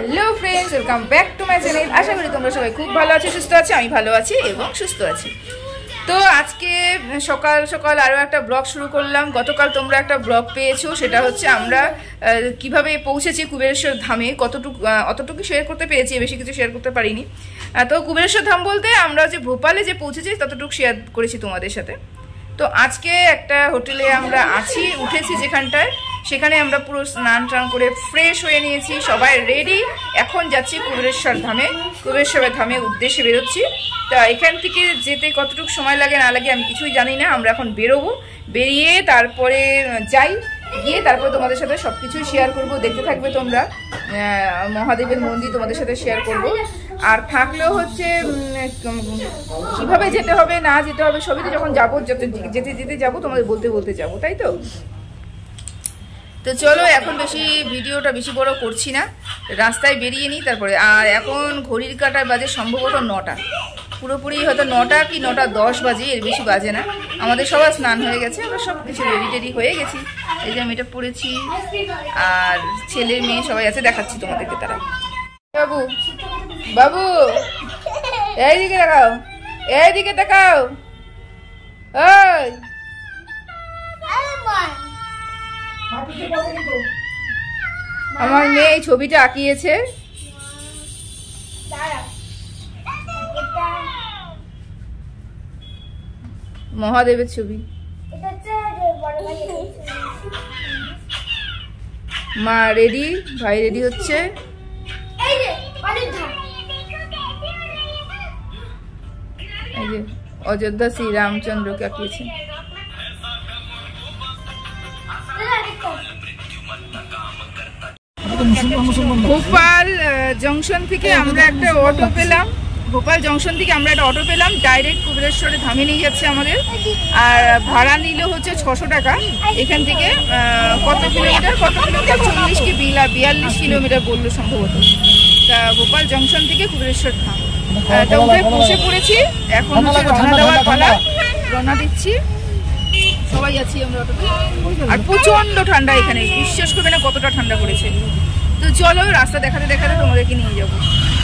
Hello friends, welcome back to my channel. আশা করি তোমরা সবাই খুব ভালো আছো, সুস্থ আছো। আমি ভালো আছি এবং সুস্থ আছি। তো আজকে সকাল সকাল আরও একটা ব্লগ শুরু করলাম। গতকাল তোমরা একটা ব্লগ পেয়েছো, সেটা হচ্ছে আমরা কিভাবে পৌঁছেছি কুবেরেশ্বর ধামে। অতটুকু শেয়ার করতে পেরেছি, বেশি কিছু শেয়ার করতে পারিনি। তো কুবেরেশ্বর ধাম বলতে আমরা যে ভোপালে যে পৌঁছেছি ততটুকু শেয়ার করেছি তোমাদের সাথে। তো আজকে একটা হোটেলে আমরা উঠেছি যেখানটায়, সেখানে আমরা পুরো স্নান টান করে ফ্রেশ হয়ে নিয়েছি, সবাই রেডি। এখন যাচ্ছি কুবেরেশ্বর ধামে। কুবেরেশ্বর ধামের উদ্দেশ্যে বেরোচ্ছি। তা এখান থেকে যেতে কতটুকু সময় লাগে না লাগে আমি কিছুই জানি না। আমরা এখন বেরোবো, বেরিয়ে তারপরে গিয়ে তারপরে তোমাদের সাথে সব কিছুই শেয়ার করবো। দেখতে থাকবে তোমরা। মহাদেবের মন্দির তোমাদের সাথে শেয়ার করব। আর থাকলেও হচ্ছে কিভাবে যেতে হবে না যেতে হবে সবই তো যখন যাবো, যেতে যাবো তোমাদের বলতে যাবো, তাই তো। তো চলো, এখন ভিডিওটা বেশি বড় করছি না, রাস্তায় বেরিয়ে নিই তারপরে। আর এখন ঘড়ির কাঁটায় বাজে সম্ভবত 9টা, পুরোপুরি হয়তো 9টা কি 9:10 বাজে, এর বেশি বাজে না। আমাদের সবার স্নান হয়ে গেছে, আমরা সব কিছু রেডি হয়ে গেছি। এই যে আমি এটা পড়েছি, আর ছেলে মেয়ে সবাই আছে, দেখাচ্ছি তোমাদেরকে তারা। বাবু বাবু এইদিকে দেখাও, এইদিকে দেখাও। আমার মেয়ে এই ছবিটা আঁকিয়েছে। মহাদেবের ছবি। মা রেডি, ভাই রেডি হচ্ছে। এই যে অযোধ্যা শ্রী রামচন্দ্রকে আঁকিয়েছে। ভোপাল জংশন থেকে আমরা একটা অটো পেলাম। ডাইরেক্ট কুবেরেশ্বরে ধামে নিয়ে যাচ্ছে আমাদের। আর ভাড়া নিল হচ্ছে 600 টাকা। এখান থেকে কত কিলোমিটার 40 কি 42 কিলোমিটার বললো সম্ভবত। তা ভোপাল জংশন থেকে কুবেরেশ্বর ধাম তা উঠে বসে পড়েছি। এখন হচ্ছে রওনা দেওয়ার পালা, রওনা দিচ্ছি। সবাই আছি আমরা অটোতে। আর প্রচন্ড ঠান্ডা এখানে, বিশ্বাস করবে না কতটা ঠান্ডা পড়েছে। তো চলো, রাস্তা দেখাতে দেখাতে তোমাদেরকে নিয়ে যাবো।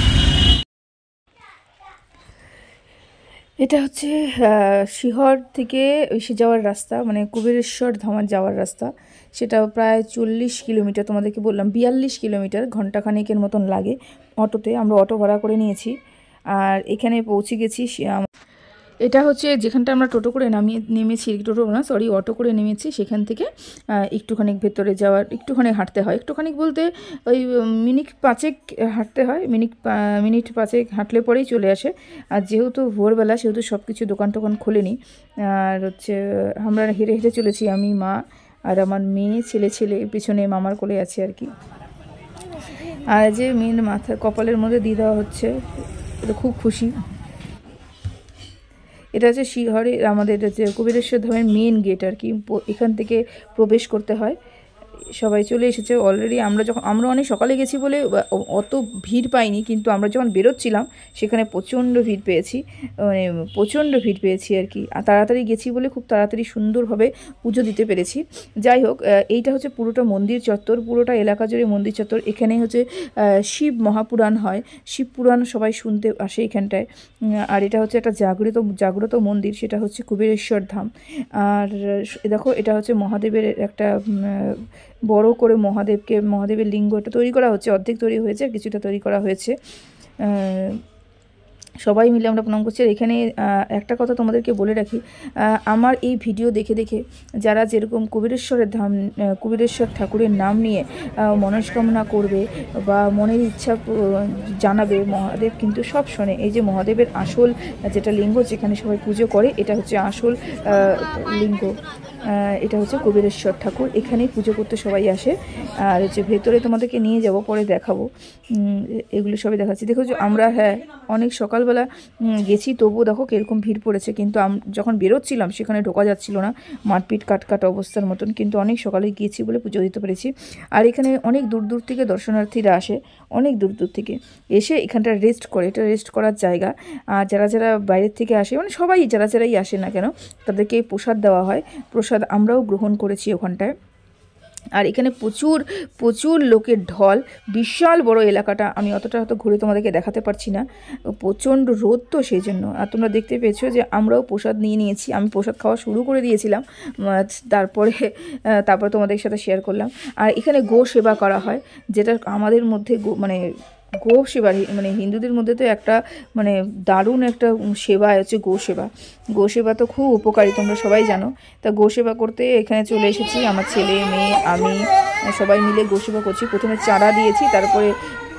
এটা হচ্ছে শিহর থেকে এসে যাওয়ার রাস্তা, মানে কুবেরেশ্বর ধামার যাওয়ার রাস্তা। সেটা প্রায় 40 কিলোমিটার, তোমাদেরকে বললাম 42 কিলোমিটার, ঘন্টাখানেকের মতন লাগে অটোতে। আমরা অটো ভাড়া করে নিয়েছি আর এখানে পৌঁছে গেছি। এটা হচ্ছে যেখানটা আমরা টোটো করে নেমেছি, অটো করে নেমেছি। সেখান থেকে একটুখানি ভেতরে যাওয়ার, একটুখানি হাঁটতে হয়। একটুখানি বলতে ওই মিনিট 5 হাঁটতে হয়। মিনিট 5 হাঁটলে পরেই চলে আসে। আর যেহেতু ভোরবেলা, সেহেতু সব কিছু দোকান টোকান খোলেনি। আর হচ্ছে আমরা হেঁটে হেঁটে চলেছি, আমি, মা আর আমার মেয়ে, ছেলে পিছনে মামার কোলে আছে আর কি। আর যে মেয়ের মাথা কপালের মধ্যে দিয়ে দেওয়া হচ্ছে, এটা খুব খুশি। এটা হচ্ছে শিহরের আমাদের যে কুবেরেশ্বর ধামের মেন গেট আর কি। এখান থেকে প্রবেশ করতে হয়। সবাই চলে এসেছে অলরেডি। আমরা অনেক সকালে গেছি বলে অত ভিড় পাইনি, কিন্তু আমরা যখন বেরোচ্ছিলাম সেখানে প্রচণ্ড ভিড় পেয়েছি আর কি। আর তাড়াতাড়ি গেছি বলে খুব তাড়াতাড়ি সুন্দরভাবে পুজো দিতে পেরেছি। যাই হোক, এইটা হচ্ছে পুরোটা মন্দির চত্বর, পুরোটা এলাকা জুড়ে মন্দির চত্বর। এখানে হচ্ছে শিব মহাপুরাণ হয়, শিব পুরাণ সবাই শুনতে আসে এখানটায়। আর এটা হচ্ছে একটা জাগ্রত মন্দির, সেটা হচ্ছে কুবেরেশ্বর ধাম। আর দেখো, এটা হচ্ছে মহাদেবের একটা বড় করে মহাদেবের লিঙ্গ এটা তৈরি করা হচ্ছে। অর্ধেক তৈরি হয়েছে, আর কিছুটা তৈরি করা হয়েছে। সবাই মিলে আমরা প্রণাম করছি। আর এখানে একটা কথা তোমাদেরকে বলে রাখি, আমার এই ভিডিও দেখে যারা যেরকম কুবেরেশ্বর ঠাকুরের নাম নিয়ে মনস্কামনা করবে বা মনের ইচ্ছা জানাবে, মহাদেব কিন্তু সব শোনে। এই যে মহাদেবের আসল যেটা লিঙ্গ, যেখানে সবাই পুজো করে, এটা হচ্ছে আসল লিঙ্গ। এটা হচ্ছে কুবেরেশ্বর ঠাকুর, এখানেই পুজো করতে সবাই আসে। আর হচ্ছে ভেতরে তোমাদেরকে নিয়ে যাব, পরে দেখাবো। এগুলো সবই দেখাচ্ছি। দেখো যে আমরা অনেক সকালবেলা গেছি, তবুও দেখো কীরকম ভিড় পড়েছে। কিন্তু যখন বেরোচ্ছিলাম সেখানে ঢোকা যাচ্ছিল না, মারপিট কাট অবস্থার মতন। কিন্তু অনেক সকালে গিয়েছি বলে পুজো দিতে পেরেছি। আর এখানে অনেক দূর থেকে দর্শনার্থীরা আসে, অনেক দূর থেকে এসে এখানটা রেস্ট করে। এটা রেস্ট করার জায়গা। আর যারা বাইরের থেকে আসে, মানে সবাই যারাই আসে না কেন, তাদেরকে প্রসাদ দেওয়া হয়। প্রসাদ আমরাও গ্রহণ করেছি ওখানটায়। আর এখানে প্রচুর প্রচুর লোকের ঢল, বিশাল বড় এলাকাটা। আমি অতটা হয়তো ঘুরে তোমাদেরকে দেখাতে পারছি না, প্রচণ্ড রোদ তো সেই জন্য। আর তোমরা দেখতে পেয়েছো যে আমরাও প্রসাদ নিয়ে নিয়েছি, আমি প্রসাদ খাওয়া শুরু করে দিয়েছিলাম, তারপরে তোমাদের সাথে শেয়ার করলাম। আর এখানে গো সেবা করা হয়, যেটা আমাদের মধ্যে গো সেবা মানে হিন্দুদের মধ্যে তো একটা মানে দারুণ একটা সেবা হচ্ছে গো সেবা। গো সেবা তো খুব উপকারী, তোমরা সবাই জানো। তা গো সেবা করতে এখানে চলে এসেছি, আমার ছেলে মেয়ে আমি সবাই মিলে গো সেবা করছি। প্রথমে চারা দিয়েছি, তারপরে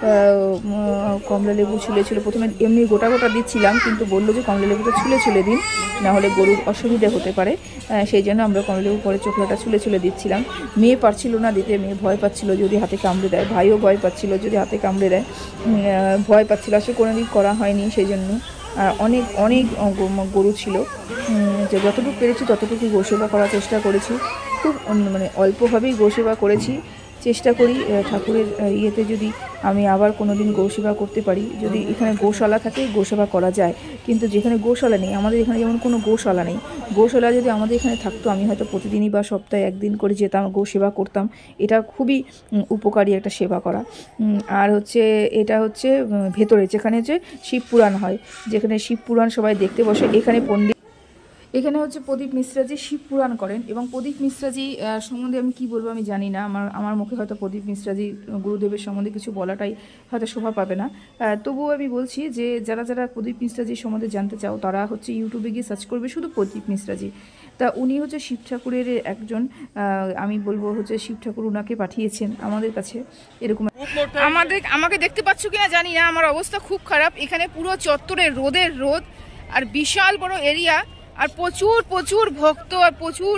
কমলা লেবু ছুলে প্রথমে এমনি গোটা গোটা দিচ্ছিলাম, কিন্তু বললো যে কমলা লেবুটা ছুলে দিন, নাহলে গরুর অসুবিধা হতে পারে। সেই জন্য আমরা কমলা লেবু পরে চোখলাটা ছুলে দিচ্ছিলাম। মেয়ে পারছিল না দিতে, মেয়ে ভয় পাচ্ছিল যদি হাতে কামড়ে দেয়, ভাইও ভয় পাচ্ছিল যদি হাতে কামড়ে দেয়, ভয় পাচ্ছিল। আসলে কোনোদিন করা হয়নি, সেই জন্য। অনেক অনেক গরু ছিল, যে যতটুকু পেরেছি ততটুকু গোসেবা করার চেষ্টা করেছি। খুব মানে অল্পভাবেই গোসেবা করেছি, চেষ্টা করি ঠাকুরের ইয়েতে যদি আমি আবার কোনো দিন গোসেবা করতে পারি, যদি এখানে গোশালা থাকে গোসেবা করা যায়। কিন্তু যেখানে গোশালা নেই, আমাদের এখানে যেমন কোনো গোশালা নেই, গোশালা যদি আমাদের এখানে থাকতো আমি হয়তো প্রতিদিনই বা সপ্তাহে একদিন করে যেতাম, গোসেবা করতাম। এটা খুবই উপকারী একটা সেবা করা। আর হচ্ছে এটা হচ্ছে ভেতরে, যেখানে হচ্ছে শিব পুরাণ হয়, যেখানে শিব পুরাণ সবাই দেখতে বসে। এখানে হচ্ছে প্রদীপ মিশ্রাজি শিব পুরাণ করেন, এবং প্রদীপ মিশ্রাজি সম্বন্ধে আমি কি বলবো আমি জানি না, আমার মুখে হয়তো প্রদীপ মিশ্রাজি গুরুদেবের সম্বন্ধে কিছু বলাটাই হয়তো শোভা পাবে না। তবুও আমি বলছি যে যারা যারা প্রদীপ মিশ্রাজির সম্বন্ধে জানতে চাও, তারা হচ্ছে ইউটিউবে গিয়ে সার্চ করবে শুধু প্রদীপ মিশ্রাজি। তা উনি হচ্ছে শিব ঠাকুরের একজন, আমি বলবো হচ্ছে শিব ঠাকুর ওনাকে পাঠিয়েছেন আমাদের কাছে। এরকম আমাকে দেখতে পাচ্ছ কিনা জানি না, আমার অবস্থা খুব খারাপ। এখানে পুরো চত্বরে রোদের রোদ, আর বিশাল বড় এরিয়া, আর প্রচুর প্রচুর ভক্ত, আর প্রচুর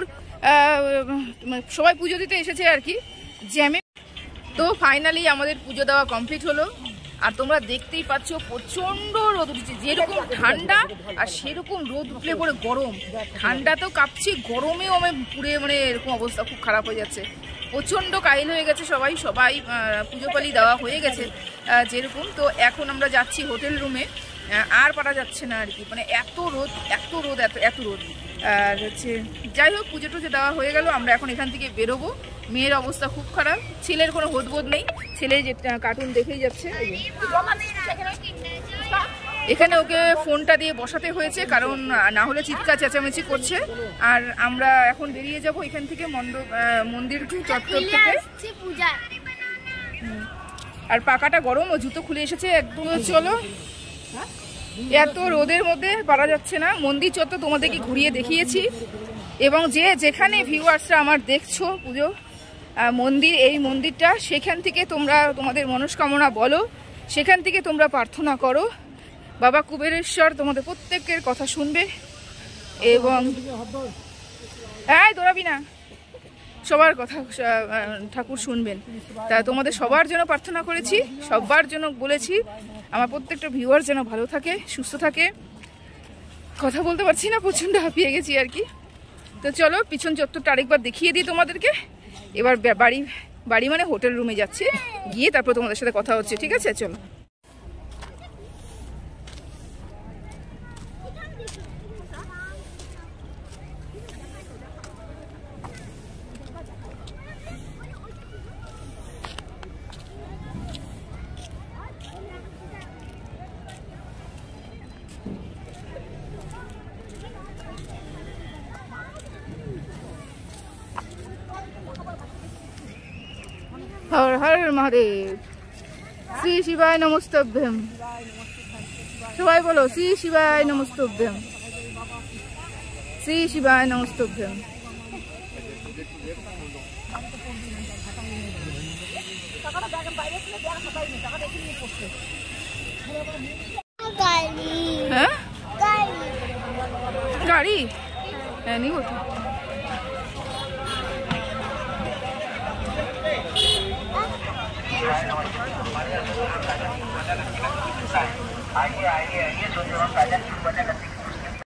সবাই পুজো দিতে এসেছে আর কি, জ্যামে। তো ফাইনালি আমাদের পুজো দেওয়া কমপ্লিট হলো। আর তোমরা দেখতেই পাচ্ছ প্রচণ্ড রোদ উঠেছে, যেরকম ঠান্ডা আর সেরকম রোদ উঠলে পরে গরম। ঠান্ডা তো কাঁপছি, গরমেও আমি পুরে মানে এরকম অবস্থা খুব খারাপ হয়ে যাচ্ছে। প্রচণ্ড কাইল হয়ে গেছে সবাই পুজো পালি দেওয়া হয়ে গেছে যেরকম। তো এখন আমরা যাচ্ছি হোটেল রুমে, আর পারা যাচ্ছে না আর কি, মানে এত রোদ এত রোদ এত রোদ। আর হচ্ছে যাই হোক, পুজো টুজো দেওয়া হয়ে গেল, আমরা এখন এখান থেকে বেরোবো। মেয়ের অবস্থা খুব খারাপ, ছেলের কোনো হোদবোধ নেই, ছেলে যে কার্টুন দেখেই যাচ্ছে। এখানে ওকে ফোনটা দিয়ে বসাতে হয়েছে, কারণ না হলে চিৎকার চেঁচামেচি করছে। আর আমরা এখন বেরিয়ে যাব এখান থেকে মন্দির চত্বর থেকে। আর পাকাটা গরম, ও জুতো খুলে এসেছে একদম। চলো, এত রোদের মধ্যে পারা যাচ্ছে না। মন্দির চত্বর তোমাদেরকে ঘুরিয়ে দেখিয়েছি, এবং যেখানে ভিউয়ার্সরা আমার দেখছো পুজো মন্দির, এই মন্দিরটা, সেখান থেকে তোমরা তোমাদের মনস্কামনা বলো, সেখান থেকে তোমরা প্রার্থনা করো। বাবা কুবেরেশ্বর তোমাদের প্রত্যেকের কথা শুনবে, এবং দৌড়াবি না, সবার কথা ঠাকুর শুনবেন। তা তোমাদের সবার জন্য প্রার্থনা করেছি, সবার জন্য বলেছি আমার প্রত্যেকটা ভিউয়ার যেন ভালো থাকে, সুস্থ থাকে। কথা বলতে পারছি না, প্রচণ্ড হাঁপিয়ে গেছি আর কি। তো চলো পিছন চত্বরটা আরেকবার দেখিয়ে দিই তোমাদেরকে। এবার বাড়ি মানে হোটেল রুমে যাচ্ছি, গিয়ে তারপর তোমাদের সাথে কথা হচ্ছে, ঠিক আছে? চলো। हर हर महादेव, श्री शिवाय नमस्तभ्यम। सबाई बोलो श्री शिवाय नमस्तभ्यम, श्री शिवाय नमस्तभ्यम। गाड़ी नहीं होती। आइए